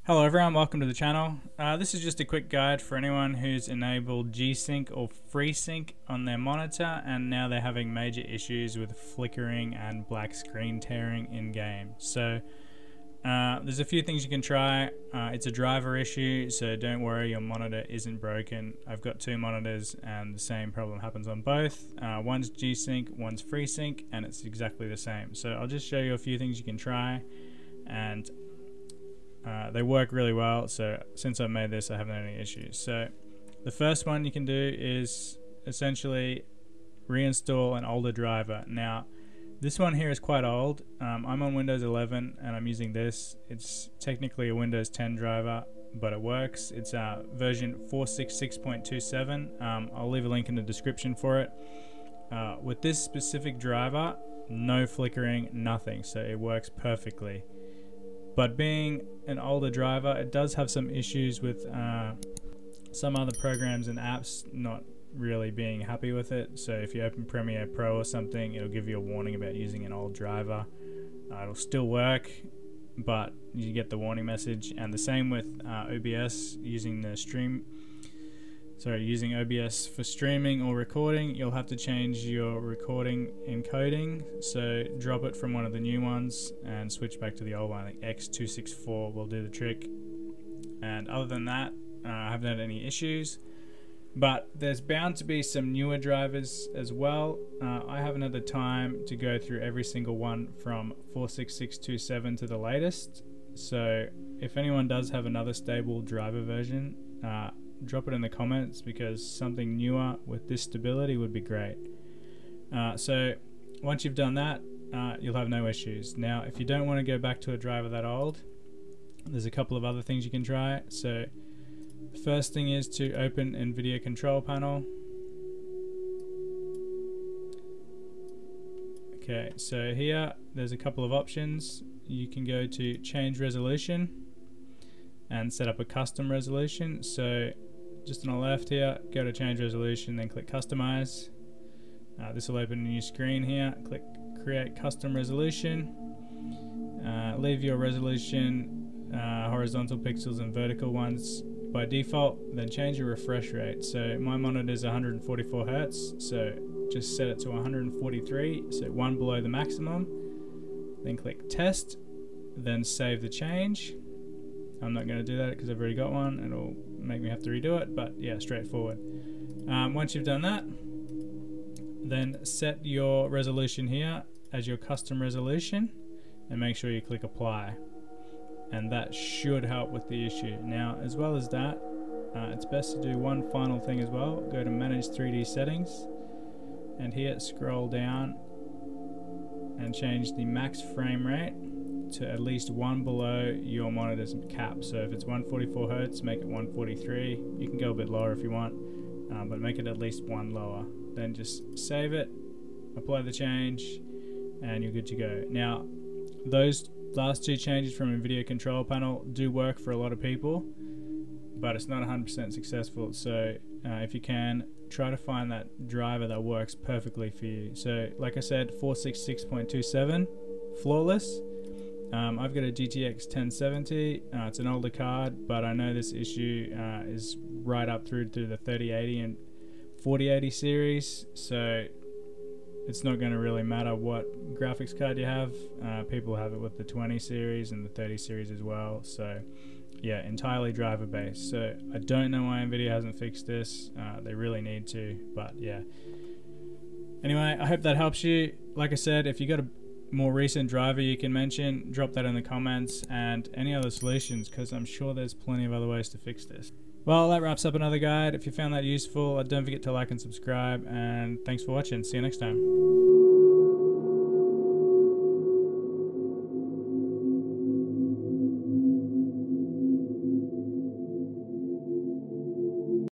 Hello everyone, welcome to the channel. This is just a quick guide for anyone who's enabled Gsync or FreeSync on their monitor and now they're having major issues with flickering and black screen tearing in game. So there's a few things you can try. It's a driver issue, so don't worry, your monitor isn't broken. I've got two monitors and the same problem happens on both. One's Gsync, one's FreeSync, and it's exactly the same. So I'll just show you a few things you can try, and they work really well. So since I've made this, I haven't had any issues. So the first one you can do is essentially reinstall an older driver. Now this one here is quite old. I'm on Windows 11 and I'm using this. It's technically a Windows 10 driver, but it works. It's version 466.27. I'll leave a link in the description for it. With this specific driver, no flickering, nothing, so it works perfectly. But being an older driver, it does have some issues with some other programs and apps not really being happy with it. So if you open Premiere Pro or something, it'll give you a warning about using an old driver. It'll still work, but you get the warning message. And the same with OBS, using OBS for streaming or recording, you'll have to change your recording encoding. So drop it from one of the new ones and switch back to the old one. I think X264 will do the trick. And other than that, I haven't had any issues. But there's bound to be some newer drivers as well. I haven't had the time to go through every single one from 46627 to the latest. So if anyone does have another stable driver version, drop it in the comments, because something newer with this stability would be great. So once you've done that, you'll have no issues. Now if you don't want to go back to a driver that old, there's a couple of other things you can try. So the first thing is to open NVIDIA control panel. Okay, so here there's a couple of options. You can go to change resolution and set up a custom resolution. So just on the left here, go to change resolution, then click customize. This will open a new screen here. Click create custom resolution. Leave your resolution horizontal pixels and vertical ones by default, then change your refresh rate. So my monitor is 144 Hertz, so just set it to 143, so one below the maximum. Then click test, then save the change. I'm not going to do that because I've already got one. It'll make me have to redo it, but yeah, straightforward. Once you've done that, then set your resolution here as your custom resolution and make sure you click apply. And that should help with the issue. Now, as well as that, it's best to do one final thing as well. Go to manage 3D settings, and here scroll down and change the max frame rate to at least one below your monitor's cap. So if it's 144 Hertz, make it 143. You can go a bit lower if you want, but make it at least one lower. Then just save it, apply the change, and you're good to go. Now, those last two changes from NVIDIA control panel do work for a lot of people, but it's not 100% successful. So if you can, try to find that driver that works perfectly for you. So like I said, 466.27, flawless. I've got a GTX 1070. It's an older card, but I know this issue is right up through to the 3080 and 4080 series, so it's not going to really matter what graphics card you have. People have it with the 20 series and the 30 series as well. So yeah, entirely driver based. So I don't know why NVIDIA hasn't fixed this. They really need to, but yeah. Anyway, I hope that helps you. Like I said, if you got a more recent driver you can mention, drop that in the comments, and any other solutions, because I'm sure there's plenty of other ways to fix this. Well, that wraps up another guide. If you found that useful, don't forget to like and subscribe, and thanks for watching. See you next time.